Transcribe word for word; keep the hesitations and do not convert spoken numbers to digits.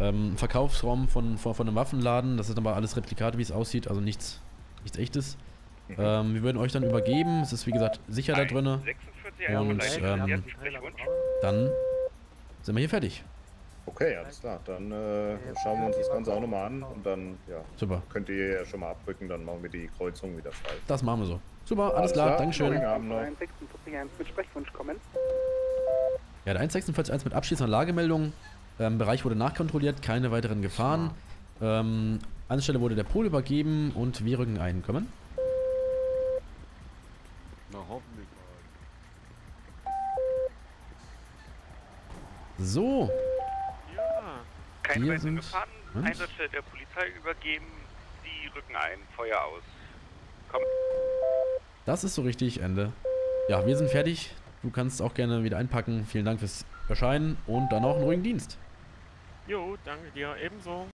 ähm, Verkaufsraum von, von, von einem Waffenladen. Das ist aber alles Replikate, wie es aussieht, also nichts, nichts echtes. Mhm. Ähm, wir würden euch dann übergeben. Es ist wie gesagt sicher da drinne. Und ähm, dann sind wir hier fertig. Okay, alles klar. Dann äh, schauen wir uns das Ganze auch nochmal an und dann ja, super. Könnt ihr ja schon mal abrücken, dann machen wir die Kreuzung wieder frei. Das machen wir so. Super, alles, alles klar, klar. Dankeschön. Ja, der eins sechs vier eins mit abschließender Lagemeldung. Ähm, Bereich wurde nachkontrolliert, keine weiteren Gefahren. Ähm, an der Stelle wurde der Pol übergeben und wir rücken ein. Kommen. Na, hoffentlich mal. So. Ja. Keine Wir weiteren sind Gefahren. Einsatzstelle der Polizei übergeben. Die rücken ein. Feuer aus. Komm. Das ist so richtig, Ende. Ja, wir sind fertig. Du kannst auch gerne wieder einpacken. Vielen Dank fürs Erscheinen und dann auch einen ruhigen Dienst. Jo, danke dir. Ebenso.